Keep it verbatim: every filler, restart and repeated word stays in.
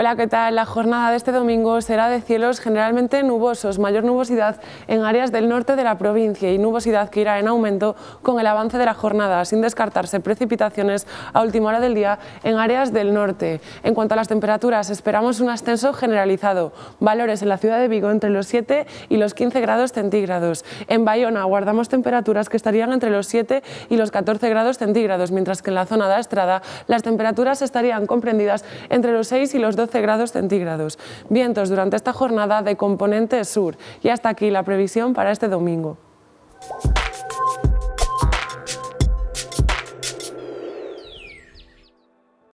Hola, ¿qué tal? La jornada de este domingo será de cielos generalmente nubosos, mayor nubosidad en áreas del norte de la provincia y nubosidad que irá en aumento con el avance de la jornada, sin descartarse precipitaciones a última hora del día en áreas del norte. En cuanto a las temperaturas, esperamos un ascenso generalizado, valores en la ciudad de Vigo entre los siete y los quince grados centígrados. En Bayona guardamos temperaturas que estarían entre los siete y los catorce grados centígrados, mientras que en la zona de Estrada las temperaturas estarían comprendidas entre los seis y los doce grados centígrados. Vientos durante esta jornada de componente sur. Y hasta aquí la previsión para este domingo.